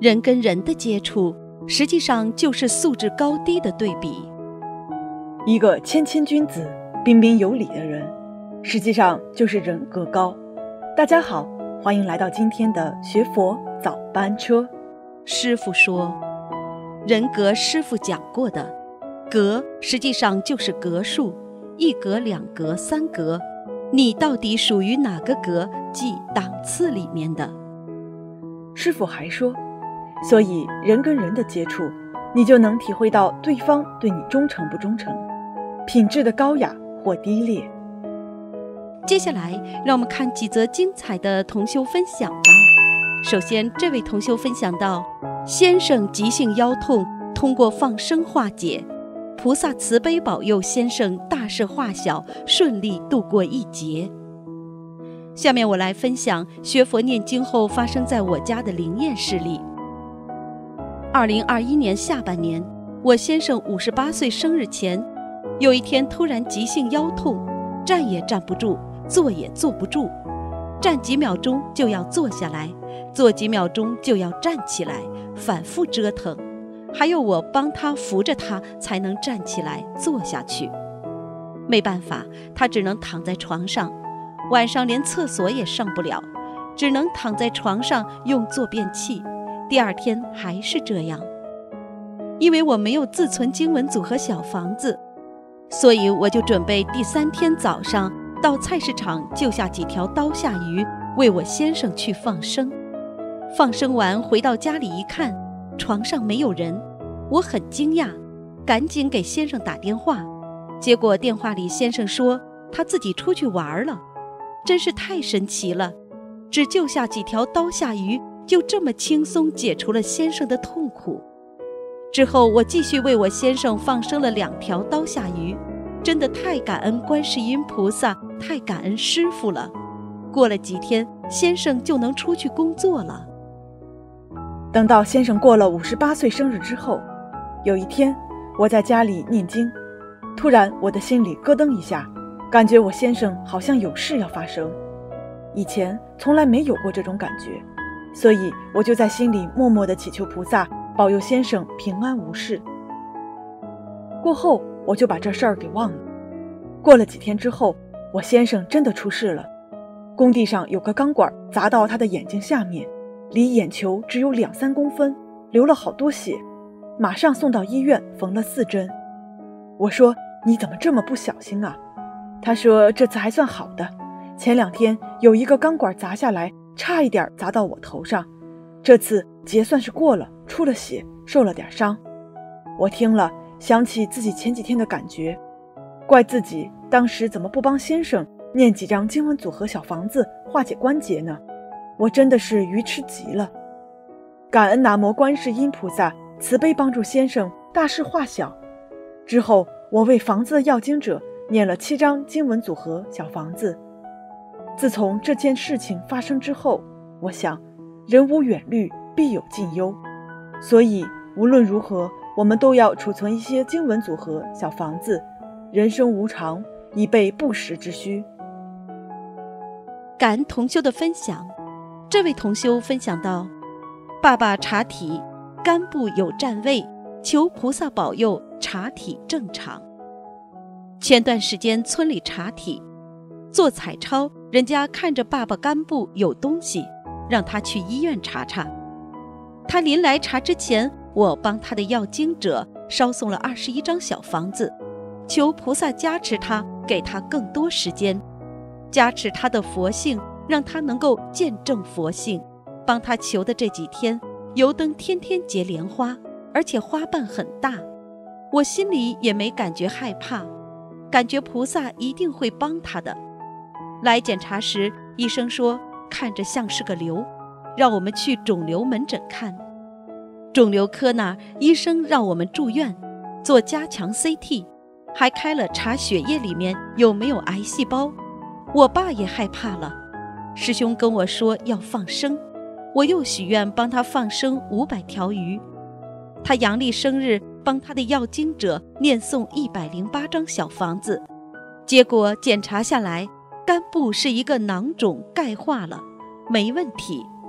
人跟人的接触，实际上就是素质高低的对比。 一个谦谦君子、彬彬有礼的人，实际上就是人格高。大家好，欢迎来到今天的学佛早班车。 师父说，人格师父讲过的，格实际上就是格数，一格、两格、三格，你到底属于哪个格，即档次里面的。 师父还说，所以人跟人的接触，你就能体会到对方对你忠诚不忠诚，品质的高雅或低劣。 接下来让我们看几则精彩的同修分享吧。首先，这位同修分享到，先生急性腰痛通过放生化解，菩萨慈悲保佑先生大事化小，顺利度过一劫。下面我来分享学佛念经后发生在我家的灵验事例。2021年下半年，我先生58岁生日前，有一天突然急性腰痛，站也站不住，坐也坐不住，站几秒钟就要坐下来，坐几秒钟就要站起来，反复折腾，还有我帮他扶着他才能站起来坐下去。没办法，他只能躺在床上，晚上连厕所也上不了，只能躺在床上用坐便器，第二天还是这样。因为我没有自存经文组和小房子，所以我就准备第3天早上到菜市场救下几条刀下鱼，为我先生去放生。放生完回到家里一看，床上没有人，我很惊讶，赶紧给先生打电话，结果电话里先生说他自己出去玩了。真是太神奇了，只救下几条刀下鱼，就这么轻松解除了先生的痛苦。之后我继续为我先生放生了2条刀下鱼，真的太感恩观世音菩萨，太感恩师父了。过了几天，先生就能出去工作了。 等到先生过了58岁生日之后，有一天我在家里念经，突然我的心里咯噔一下，感觉我先生好像有事要发生。以前从来没有过这种感觉，所以我就在心里默默地祈求菩萨保佑先生平安无事。过后我就把这事儿给忘了。过了几天之后，我先生真的出事了，工地上有个钢管砸到他的眼睛下面，离眼球只有2-3公分，流了好多血，马上送到医院缝了4针。我说，你怎么这么不小心啊？他说这次还算好的，前2天有一个钢管砸下来，差一点砸到我头上，这次结算是过了，出了血，受了点伤。我听了想起自己前几天的感觉，怪自己当时怎么不帮先生念几张经文组合小房子化解关节呢？我真的是愚痴极了。感恩南无观世音菩萨慈悲帮助先生大事化小。之后我为房子的要经者念了7张经文组合小房子。自从这件事情发生之后，我想人无远虑，必有近忧，所以无论如何我们都要储存一些经文组合小房子，人生无常，以备不时之需。 感恩同修的分享。这位同修分享到，爸爸查体肝部有占位，求菩萨保佑查体正常。前段时间村里查体做彩超，人家看着爸爸肝部有东西，让他去医院查查。他临来查之前，我帮他的要经者烧送了21张小房子，求菩萨加持他，给他更多时间，加持他的佛性，让他能够见证佛性。帮他求的这几天，油灯天天结莲花，而且花瓣很大，我心里也没感觉害怕，感觉菩萨一定会帮他的。来检查时，医生说看着像是个瘤，让我们去肿瘤门诊看。肿瘤科那儿，医生让我们住院做加强 CT， 还开了查血液里面有没有癌细胞。我爸也害怕了，师兄跟我说要放生，我又许愿帮他放生500条鱼。他阳历生日，帮他的要经者念诵108张小房子，结果检查下来，肝部是一个囊肿钙化了，没问题。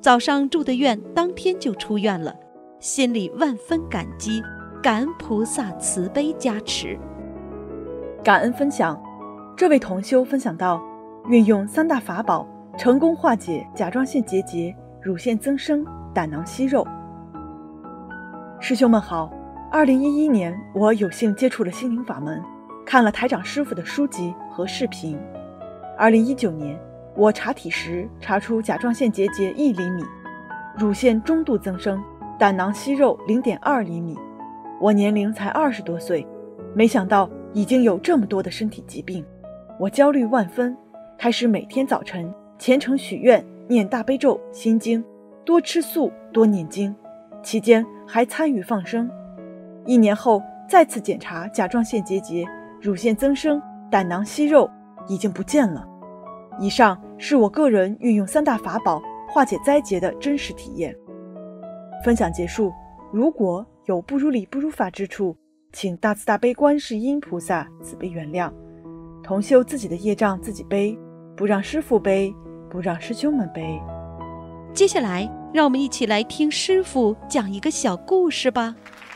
早上住的院，当天就出院了，心里万分感激，感恩菩萨慈悲加持。 感恩分享，这位同修分享到，运用3大法宝，成功化解甲状腺结节、乳腺增生、胆囊息肉。师兄们好，2011年我有幸接触了心灵法门，看了台长师傅的书籍和视频。2019年我查体时查出甲状腺结节1厘米，乳腺中度增生，胆囊息肉0.2厘米。我年龄才20多岁，没想到已经有这么多的身体疾病，我焦虑万分，开始每天早晨虔诚许愿，念大悲咒、心经，多吃素，多念经，期间还参与放生。1年后再次检查甲状腺结节、乳腺增生、胆囊息肉已经不见了。以上是我个人运用3大法宝化解灾劫的真实体验。分享结束，如果有不如理不如法之处，请大慈大悲观世音菩萨慈悲原谅。同修自己的业障自己背，不让师父背，不让师兄们背。 接下来让我们一起来听师父讲一个小故事吧。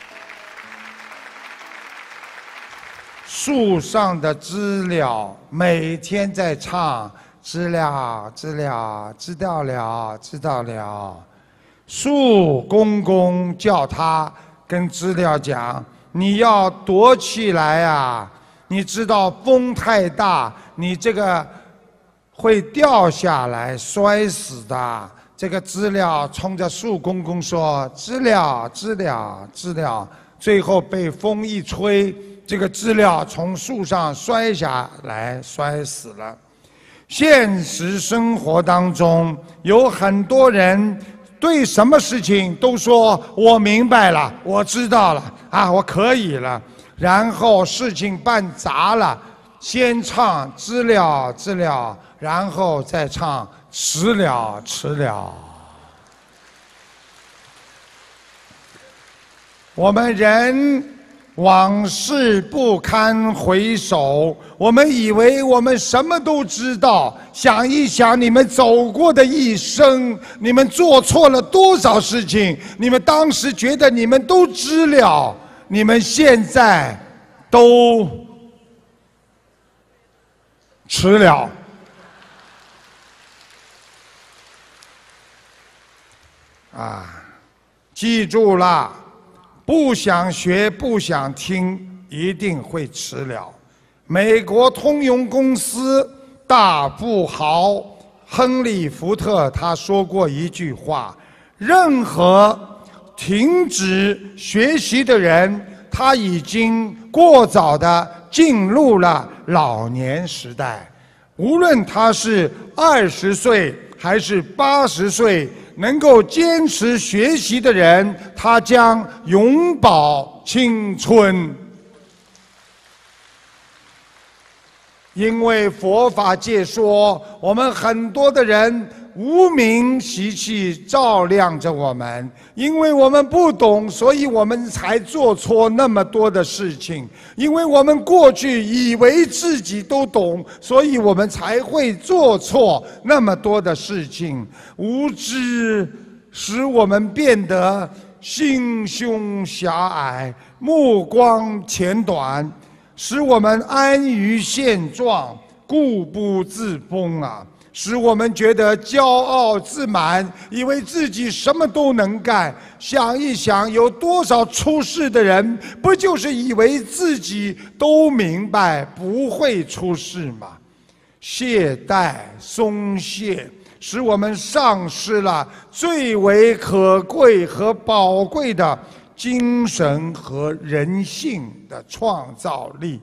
树上的知了每天在唱，知了知了知道了知道了。树公公叫他跟知了讲，你要躲起来啊，你知道风太大，你这个会掉下来摔死的。这个知了冲着树公公说，知了知了知了，最后被风一吹，这个知了从树上摔下来，摔死了。现实生活当中，有很多人对什么事情都说我明白了，我知道了啊，我可以了，然后事情办砸了，先唱知了知了，然后再唱迟了迟了。我们人往事不堪回首，我们以为我们什么都知道，想一想你们走过的一生，你们做错了多少事情，你们当时觉得你们都知了，你们现在都迟了。记住了，不想学不想听，一定会迟了。美国通用公司大富豪亨利·福特他说过一句话，任何停止学习的人，他已经过早地进入了老年时代。无论他是20岁还是80岁，能够坚持学习的人，他将永葆青春。因为佛法界说，我们很多的人无明习气照亮着我们，因为我们不懂，所以我们才做错那么多的事情。因为我们过去以为自己都懂，所以我们才会做错那么多的事情。无知使我们变得心胸狭隘，目光浅短，使我们安于现状，固步自封啊！使我们觉得骄傲自满，以为自己什么都能干。想一想，有多少出事的人，不就是以为自己都明白，不会出事吗？懈怠、松懈，使我们丧失了最为可贵和宝贵的精神和人性的创造力。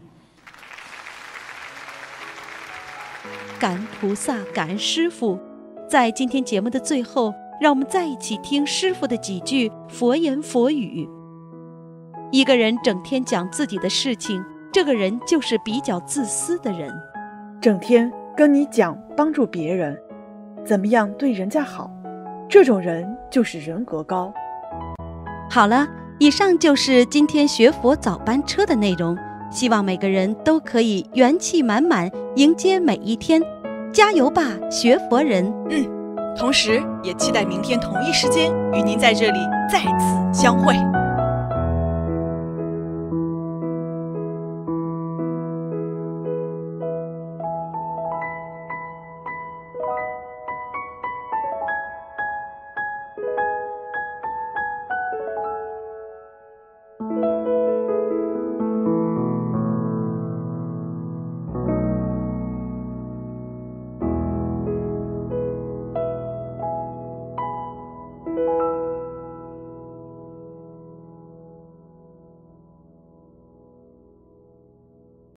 感恩菩萨，感恩师父。在今天节目的最后，让我们再一起听师父的几句佛言佛语。一个人整天讲自己的事情，这个人就是比较自私的人。 整天跟你讲帮助别人，怎么样对人家好，这种人就是人格高。 好了，以上就是今天学佛早班车的内容。希望每个人都可以元气满满迎接每一天，加油吧，学佛人！ 同时也期待明天同一时间与您在这里再次相会。